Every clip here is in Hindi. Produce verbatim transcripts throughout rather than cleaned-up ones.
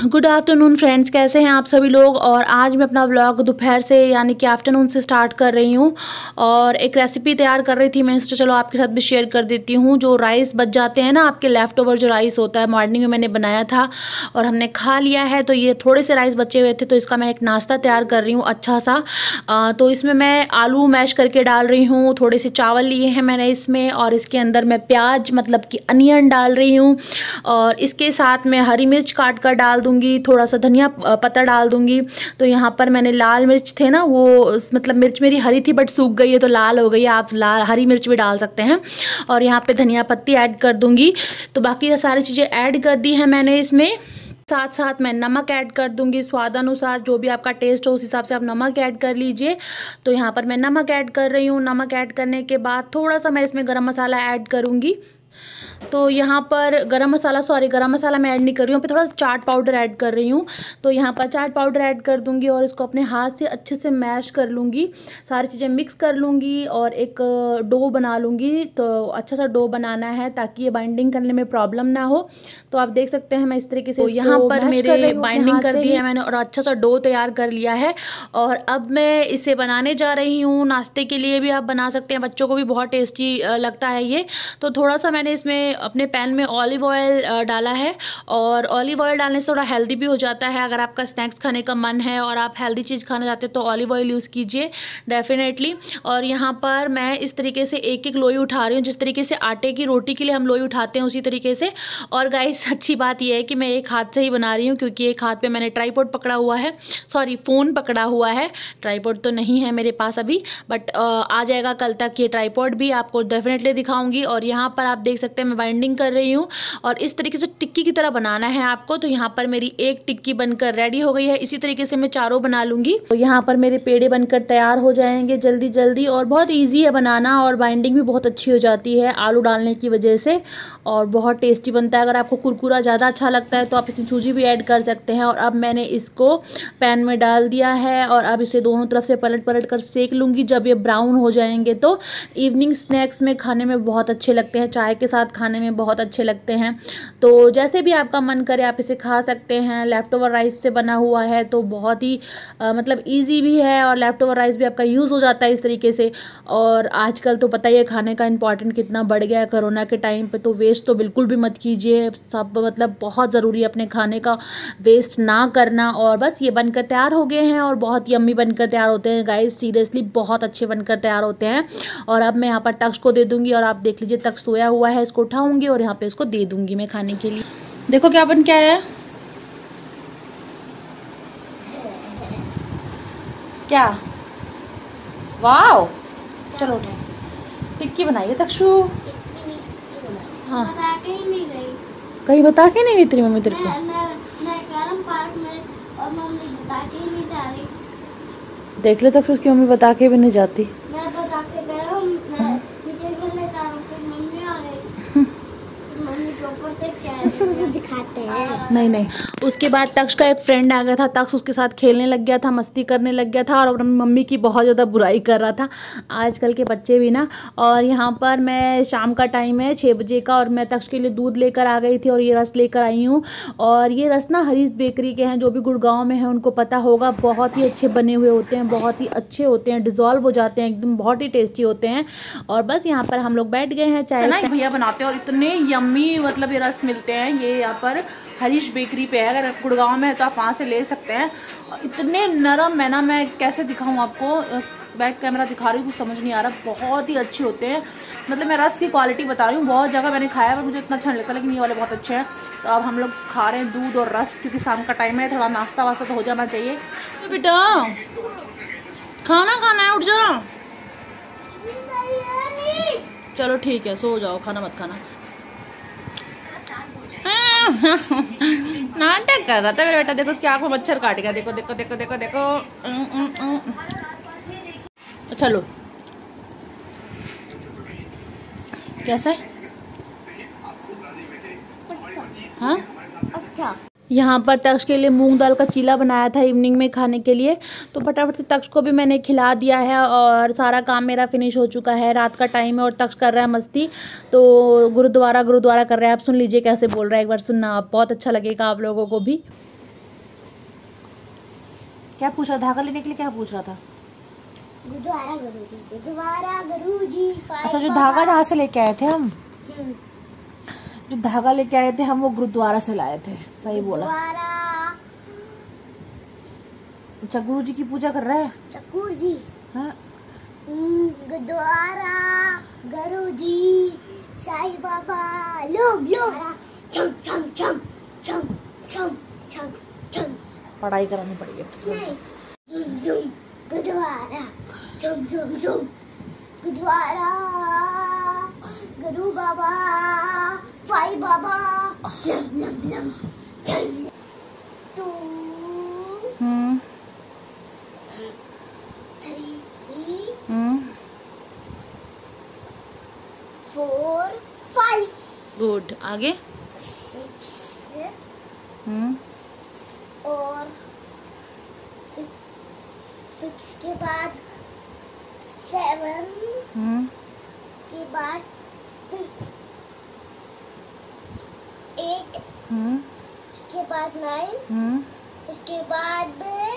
गुड आफ्टरनून फ्रेंड्स, कैसे हैं आप सभी लोग। और आज मैं अपना व्लॉग दोपहर से यानी कि आफ्टरनून से स्टार्ट कर रही हूँ और एक रेसिपी तैयार कर रही थी। मैं सोचा चलो आपके साथ भी शेयर कर देती हूँ। जो राइस बच जाते हैं ना, आपके लेफ़्ट ओवर जो राइस होता है, मॉर्निंग में मैंने बनाया था और हमने खा लिया है, तो ये थोड़े से राइस बचे हुए थे, तो इसका मैं एक नाश्ता तैयार कर रही हूँ अच्छा सा। आ, तो इसमें मैं आलू मैश करके डाल रही हूँ, थोड़े से चावल लिए हैं मैंने इसमें, और इसके अंदर मैं प्याज मतलब कि अनियन डाल रही हूँ, और इसके साथ मैं हरी मिर्च काट कर डाल दूंगी, थोड़ा सा धनिया पत्ता डाल दूंगी। तो यहाँ पर मैंने लाल मिर्च थे ना, वो मतलब मिर्च मेरी हरी थी बट सूख गई है तो लाल हो गई है, आप लाल हरी मिर्च भी डाल सकते हैं। और यहाँ पे धनिया पत्ती ऐड कर दूंगी। तो बाकी ये सारी चीज़ें ऐड कर दी हैं मैंने इसमें। साथ साथ मैं नमक ऐड कर दूंगी स्वादानुसार, जो भी आपका टेस्ट हो उस हिसाब से आप नमक ऐड कर लीजिए। तो यहाँ पर मैं नमक ऐड कर रही हूँ। नमक ऐड करने के बाद थोड़ा सा मैं इसमें गरम मसाला ऐड करूँगी। तो यहाँ पर गरम मसाला सॉरी गरम मसाला मैं ऐड नहीं कर रही हूँ, पे थोड़ा चाट पाउडर ऐड कर रही हूँ। तो यहाँ पर चाट पाउडर ऐड कर दूँगी और इसको अपने हाथ से अच्छे से मैश कर लूँगी, सारी चीज़ें मिक्स कर लूँगी और एक डो बना लूँगी। तो अच्छा सा डो बनाना है ताकि ये बाइंडिंग करने में प्रॉब्लम ना हो। तो आप देख सकते हैं मैं इस तरीके से तो यहाँ पर मेरे बाइंडिंग कर दी है मैंने और अच्छा सा डो तैयार कर लिया है। और अब मैं इसे बनाने जा रही हूँ। नाश्ते के लिए भी आप बना सकते हैं, बच्चों को भी बहुत टेस्टी लगता है ये। तो थोड़ा सा मैंने इसमें अपने पैन में ऑलिव ऑयल डाला है, और ऑलिव ऑयल डालने से थोड़ा हेल्दी भी हो जाता है। अगर आपका स्नैक्स खाने का मन है और आप हेल्दी चीज़ खाना चाहते हैं तो ऑलिव ऑयल यूज़ कीजिए डेफिनेटली। और यहाँ पर मैं इस तरीके से एक एक लोई उठा रही हूँ, जिस तरीके से आटे की रोटी के लिए हम लोई उठाते हैं उसी तरीके से। और गाइस अच्छी बात यह है कि मैं एक हाथ से ही बना रही हूँ, क्योंकि एक हाथ पे मैंने ट्राइपॉड पकड़ा हुआ है, सॉरी फ़ोन पकड़ा हुआ है, ट्राइपॉड तो नहीं है मेरे पास अभी, बट आ जाएगा कल तक ये ट्राइपॉड भी, आपको डेफिनेटली दिखाऊंगी। और यहाँ पर आप देख सकते हैं मैं बाइंडिंग कर रही हूँ और इस तरीके से टिक्की की तरह बनाना है आपको। तो यहाँ पर मेरी एक टिक्की बनकर रेडी हो गई है। इसी तरीके से मैं चारों बना लूँगी। तो यहाँ पर मेरे पेड़े बनकर तैयार हो जाएंगे जल्दी जल्दी, और बहुत ईजी है बनाना और बाइंडिंग भी बहुत अच्छी हो जाती है आलू डालने की वजह से, और बहुत टेस्टी बनता है। अगर आपको कुरकुरा ज़्यादा अच्छा लगता है तो आप इसमें सूजी भी ऐड कर सकते हैं। और अब मैंने इसको पैन में डाल दिया है और अब इसे दोनों तरफ से पलट पलट कर सेक लूँगी। जब ये ब्राउन हो जाएंगे तो इवनिंग स्नैक्स में खाने में बहुत अच्छे लगते हैं, चाय के साथ खाने में बहुत अच्छे लगते हैं। तो जैसे भी आपका मन करे आप इसे खा सकते हैं। लेफ़्ट ओवर राइस से बना हुआ है तो बहुत ही आ, मतलब इजी भी है, और लेफ़्ट ओवर राइस भी आपका यूज़ हो जाता है इस तरीके से। और आजकल तो पता ही है खाने का इंपॉर्टेंट कितना बढ़ गया है कोरोना के टाइम पे, तो वेस्ट तो बिल्कुल भी मत कीजिए। सब मतलब बहुत ज़रूरी है अपने खाने का वेस्ट ना करना। और बस ये बनकर तैयार हो गए हैं और बहुत यम्मी बनकर तैयार होते हैं गाइस, सीरियसली बहुत अच्छे बनकर तैयार होते हैं। और अब मैं यहाँ पर तक्ष को दे दूँगी, और आप देख लीजिए तक्ष सोया हुआ है, इसको उठाऊँगी और यहाँ पे इसको दे दूँगी मैं खाने के लिए। देखो क्या बन क्या है, क्या वाओ, चलो उठे, टिक्की बनाइए तक्षु। हाँ कहीं बता के नहीं गई तेरी मम्मी तेरे को? मैं, मैं, मैं गरम पार्क में और मम्मी बता के नहीं जा रही। देख ले तक उसकी मम्मी बता के भी नहीं जाती। मैं बता के गया हूँ, मैं मुझे खेलने जा रहा हूँ, फिर मम्मी आ गई। मम्मी को पता क्या दिखाते हैं। नहीं नहीं, उसके बाद तक्ष का एक फ्रेंड आ गया था, तक्ष उसके साथ खेलने लग गया था, मस्ती करने लग गया था, और मम्मी की बहुत ज़्यादा बुराई कर रहा था, आजकल के बच्चे भी ना। और यहाँ पर मैं शाम का टाइम है छः बजे का, और मैं तक्ष के लिए दूध लेकर आ गई थी और ये रस लेकर आई हूँ। और ये रस ना हरीश बेकरी के हैं, जो भी गुड़गांव में है उनको पता होगा, बहुत ही अच्छे बने हुए होते हैं, बहुत ही अच्छे होते हैं, डिज़ोल्व हो जाते हैं एकदम, बहुत ही टेस्टी होते हैं। और बस यहाँ पर हम लोग बैठ गए हैं, चाय ना भैया बनाते हैं और इतने यम्मी मतलब ये रस मिलते हैं। ये यहाँ पर हरीश बेकरी पे है, अगर गुड़गांव में है तो आप वहाँ से ले सकते हैं। इतने नरम है ना, मैं कैसे दिखाऊं आपको, बैक कैमरा दिखा रही हूँ कुछ समझ नहीं आ रहा, बहुत ही अच्छे होते हैं। मतलब मैं रस की क्वालिटी बता रही हूँ, बहुत जगह मैंने खाया है पर मुझे इतना अच्छा नहीं लगता, लेकिन ये वाले बहुत अच्छे हैं। तो अब हम लोग खा रहे हैं दूध और रस, क्योंकि शाम का टाइम है, थोड़ा नाश्ता वास्ता तो हो जाना चाहिए। तो बेटा खाना खाना है, उठ जा। चलो ठीक है, सो जाओ, खाना मत खाना। नाटक कर रहा था मेरा बेटा, देखो उसकी आंख में मच्छर काट गया, देखो देखो देखो देखो देखो। चलो कैसा है? हाँ अच्छा। यहाँ पर तक्ष के लिए मूंग दाल का चीला बनाया था इवनिंग में खाने के लिए, तो फटाफट से तक्ष को भी मैंने खिला दिया है और सारा काम मेरा फिनिश हो चुका है। रात का टाइम है और तक्ष कर रहा है मस्ती, तो गुरुद्वारा गुरुद्वारा कर रहा है। आप सुन लीजिए कैसे बोल रहा है, एक बार सुनना आप, बहुत अच्छा लगेगा आप लोगों को भी। क्या पूछ रहा धागा लेने के लिए? क्या पूछ रहा था? गुरुद्वारा गुरुजी, गुरुद्वारा गुरुजी। अच्छा, जो धागा जहाँ से लेके आए थे हम, जो धागा लेके आए थे हम, वो गुरुद्वारा से लाए थे। सही बोला। अच्छा, गुरु जी की पूजा कर रहा है चक्कूर जी। हाँ, गुरुद्वारा गुरुजी, साईं बाबा। लोग लोग चम चम चम चम चम चम चम। पढ़ाई करानी पड़ेगी। गुरुद्वारा चम चम चम, गुरुद्वारा गुरु बाबा, साईं बाबा। लम लम लम। Two hmm three hmm four five. Good. आगे? सिक्स हम्म और सिक्स के बाद सेवन हम्म के बाद एट, हम्म उसके बाद नाइन, हम्म उसके बाद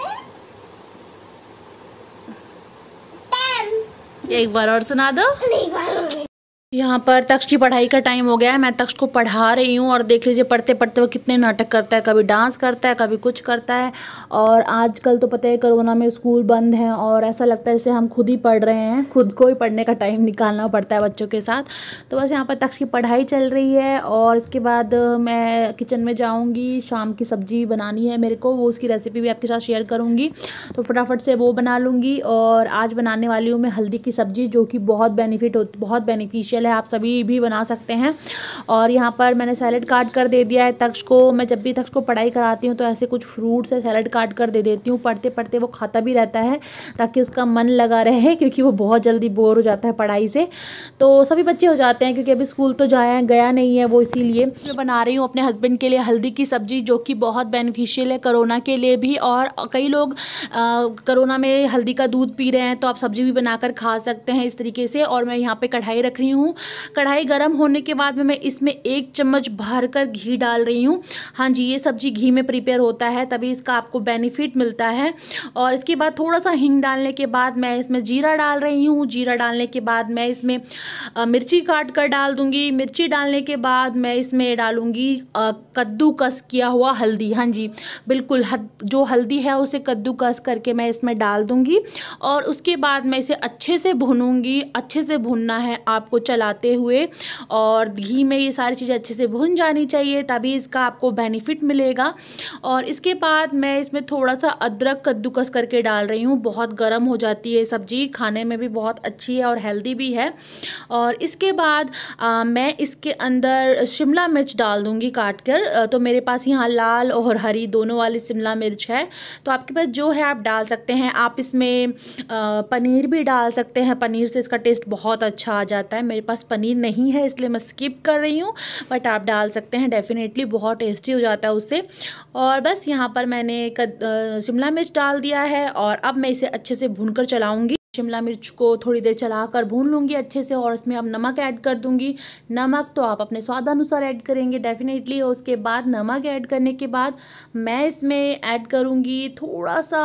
टेन। एक बार और सुना दो। नहीं बार यहाँ पर तक्ष की पढ़ाई का टाइम हो गया है। मैं तक्ष को पढ़ा रही हूँ और देख लीजिए पढ़ते पढ़ते वो कितने नाटक करता है। कभी डांस करता है, कभी कुछ करता है। और आजकल तो पता है कोरोना में स्कूल बंद है और ऐसा लगता है जैसे हम खुद ही पढ़ रहे हैं। खुद को ही पढ़ने का टाइम निकालना पड़ता है बच्चों के साथ। तो बस यहाँ पर तक्ष की पढ़ाई चल रही है और इसके बाद मैं किचन में जाऊँगी। शाम की सब्जी बनानी है मेरे को, वो उसकी रेसिपी भी आपके साथ शेयर करूँगी। तो फटाफट से वो बना लूँगी। और आज बनाने वाली हूँ मैं हल्दी की सब्ज़ी, जो कि बहुत बेनिफिट हो बहुत बेनिफिशियल है। आप सभी भी बना सकते हैं। और यहाँ पर मैंने सैलेड काट कर दे दिया है तक्ष को। मैं जब भी तक्ष को पढ़ाई कराती हूँ तो ऐसे कुछ फ्रूट्स है सैलेड काट कर दे देती हूँ। पढ़ते पढ़ते वो खाता भी रहता है ताकि उसका मन लगा रहे, क्योंकि वो बहुत जल्दी बोर हो जाता है पढ़ाई से। तो सभी बच्चे हो जाते हैं क्योंकि अभी स्कूल तो जाया गया नहीं है वो, इसीलिए मैं बना रही हूँ अपने हस्बैंड के लिए हल्दी की सब्ज़ी, जो कि बहुत बेनिफिशियल है कोरोना के लिए भी। और कई लोग कोरोना में हल्दी का दूध पी रहे हैं, तो आप सब्ज़ी भी बनाकर खा सकते हैं इस तरीके से। और मैं यहाँ पे कढ़ाई रख रही हूँ। कढ़ाई गर्म होने के बाद में मैं इसमें एक चम्मच भर कर घी डाल रही हूँ। हाँ जी, ये सब्जी घी में प्रिपेयर होता है, तभी इसका आपको बेनिफिट मिलता है। और इसके बाद थोड़ा सा हींग डालने के बाद मैं इसमें जीरा डाल रही हूँ। जीरा डालने के बाद मैं इसमें मिर्ची काट कर डाल दूँगी। मिर्ची डालने के बाद मैं इसमें डालूँगी कद्दूकस किया हुआ हल्दी। हाँ जी, बिल्कुल जो हल्दी है उसे कद्दूकस करके मैं इसमें डाल दूँगी। और उसके बाद मैं इसे अच्छे से भूनूँगी। अच्छे से भूनना है आपको चलाते हुए, और घी में ये सारी चीज़ें अच्छे से भुन जानी चाहिए, तभी इसका आपको बेनिफिट मिलेगा। और इसके बाद मैं इसमें थोड़ा सा अदरक कद्दूकस करके डाल रही हूँ। बहुत गर्म हो जाती है सब्जी, खाने में भी बहुत अच्छी है और हेल्दी भी है। और इसके बाद आ, मैं इसके अंदर शिमला मिर्च डाल दूँगी काट कर। तो मेरे पास यहाँ लाल और हरी दोनों वाली शिमला मिर्च है, तो आपके पास जो है आप डाल सकते हैं। आप इसमें आ, पनीर भी डाल सकते हैं, पनीर से इसका टेस्ट बहुत अच्छा आ जाता है। मेरे पास पनीर नहीं है इसलिए मैं स्किप कर रही हूँ, बट आप डाल सकते हैं, डेफिनेटली बहुत टेस्टी हो जाता है उससे। और बस यहाँ पर मैंने शिमला मिर्च डाल दिया है और अब मैं इसे अच्छे से भूनकर चलाऊँगी। शिमला मिर्च को थोड़ी देर चलाकर भून लूँगी अच्छे से, और इसमें अब नमक ऐड कर दूँगी। नमक तो आप अपने स्वाद अनुसार ऐड करेंगे डेफिनेटली। और उसके बाद नमक ऐड करने के बाद मैं इसमें ऐड करूँगी थोड़ा सा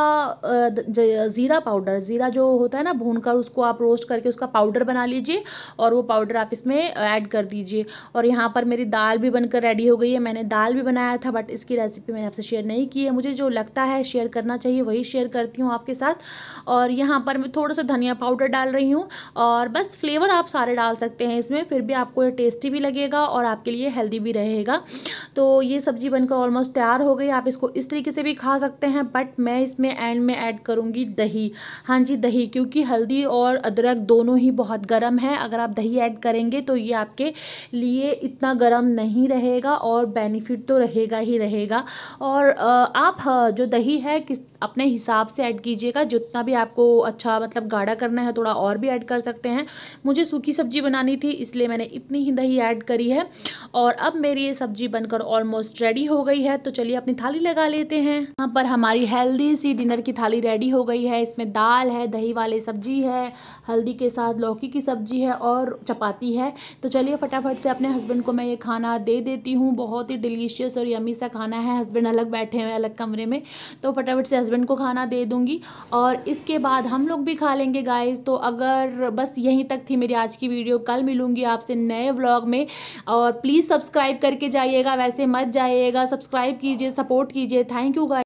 ज़ीरा पाउडर। ज़ीरा जो होता है ना, भूनकर उसको आप रोस्ट करके उसका पाउडर बना लीजिए और वो पाउडर आप इसमें ऐड कर दीजिए। और यहाँ पर मेरी दाल भी बनकर रेडी हो गई है। मैंने दाल भी बनाया था, बट इसकी रेसिपी मैंने आपसे शेयर नहीं की है। मुझे जो लगता है शेयर करना चाहिए वही शेयर करती हूँ आपके साथ। और यहाँ पर मैं थोड़ा सा धनिया पाउडर डाल रही हूँ, और बस फ्लेवर आप सारे डाल सकते हैं इसमें, फिर भी आपको ये टेस्टी भी लगेगा और आपके लिए हेल्दी भी रहेगा। तो ये सब्जी बनकर ऑलमोस्ट तैयार हो गई। आप इसको इस तरीके से भी खा सकते हैं, बट मैं इसमें एंड में ऐड करूँगी दही। हाँ जी, दही, क्योंकि हल्दी और अदरक दोनों ही बहुत गर्म है। अगर आप दही ऐड करेंगे तो ये आपके लिए इतना गर्म नहीं रहेगा और बेनिफिट तो रहेगा ही रहेगा। और आप जो दही है किस अपने हिसाब से ऐड कीजिएगा, जितना भी आपको अच्छा मतलब गाढ़ा करना है थोड़ा और भी ऐड कर सकते हैं। मुझे सूखी सब्जी बनानी थी इसलिए मैंने इतनी ही दही ऐड करी है। और अब मेरी ये सब्जी बनकर ऑलमोस्ट रेडी हो गई है, तो चलिए अपनी थाली लगा लेते हैं। यहाँ पर हमारी हेल्दी सी डिनर की थाली रेडी हो गई है। इसमें दाल है, दही वाली सब्जी है, हल्दी के साथ लौकी की सब्जी है और चपाती है। तो चलिए फटाफट से अपने हस्बैंड को मैं ये खाना दे देती हूँ। बहुत ही डिलीशियस और यमी सा खाना है। हस्बैंड अलग बैठे हुए अलग कमरे में, तो फटाफट से हस्बैंड को खाना दे दूँगी और इसके बाद हम लोग भी खा लेंगे गाइस। तो अगर बस यहीं तक थी मेरी आज की वीडियो। कल मिलूंगी आपसे नए व्लॉग में और प्लीज़ सब्सक्राइब करके जाइएगा, वैसे मत जाइएगा, सब्सक्राइब कीजिए, सपोर्ट कीजिए। Thank you guys.